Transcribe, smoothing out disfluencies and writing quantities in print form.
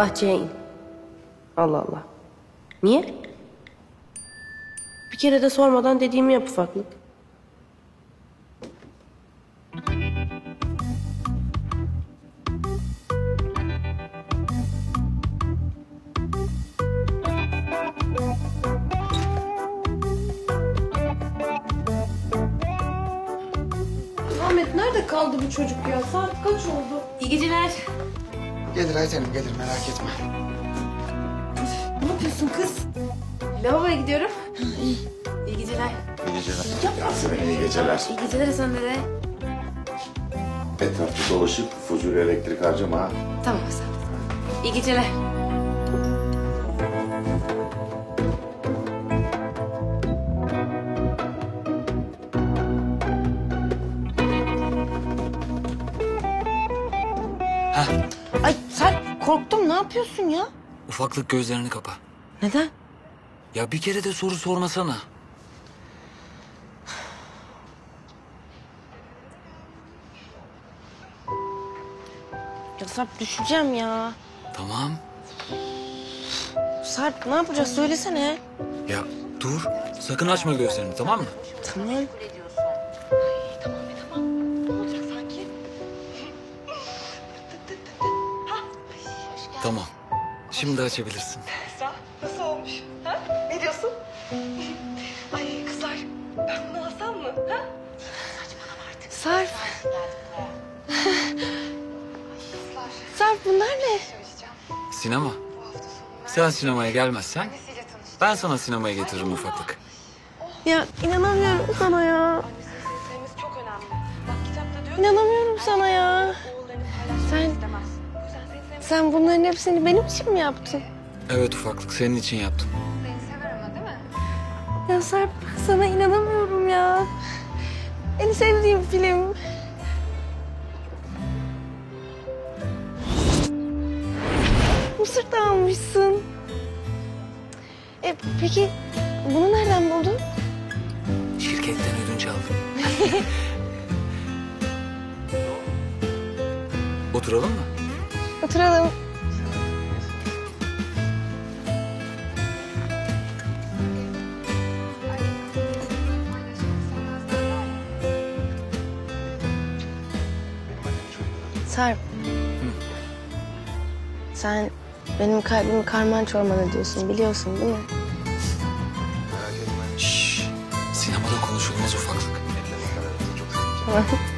bahçeye in. Allah Allah. Niye? Bir kere de sormadan dediğimi yap ufaklık. Ahmet nerede kaldı bu çocuk ya? Saat kaç oldu? İyi geceler. Gelir Ayten'im gelir, merak etme. Ne yapıyorsun kız? Lavaboya gidiyorum. İyi geceler. İyi geceler. Yasemin iyi geceler. İyi geceler Hasan dede. Etrafta dolaşıp fuzuli elektrik harcama ha. Tamam Hasan. İyi geceler. Ay Sarp korktum, ne yapıyorsun ya? Ufaklık gözlerini kapa. Neden? Ya bir kere de soru sormasana. Ya Sarp düşeceğim ya. Tamam. Sarp ne yapacağız söylesene. Ya dur. Sakın açma gözlerini, tamam mı? Tamam. Tamam. Şimdi açabilirsin. Nasıl olmuş? Ha? Ne diyorsun? Ay kızlar, ben bunu alsam mı? Ha? Sarp. Sarp bunlar ne? Sinema. Sen sinemaya gelmezsen ben sana sinemaya getiririm ufaklık. Ya inanamıyorum sana ya. Sevmesi çok önemli. Bak kitapta diyor İnanamıyorum sana ya. Sen bunların hepsini benim için mi yaptın? Evet ufaklık, senin için yaptım. Ya Sarp sana inanamıyorum ya. En sevdiğim film. Mısır da almışsın. Peki bunu nereden buldun? Şirketten ödünç aldım. Oturalım mı? Oturalım. Sarp. Sen benim kalbimi karman çorman ediyorsun, biliyorsun değil mi? Şşş. Sinemada konuşulmaz ufaklık. Tamam.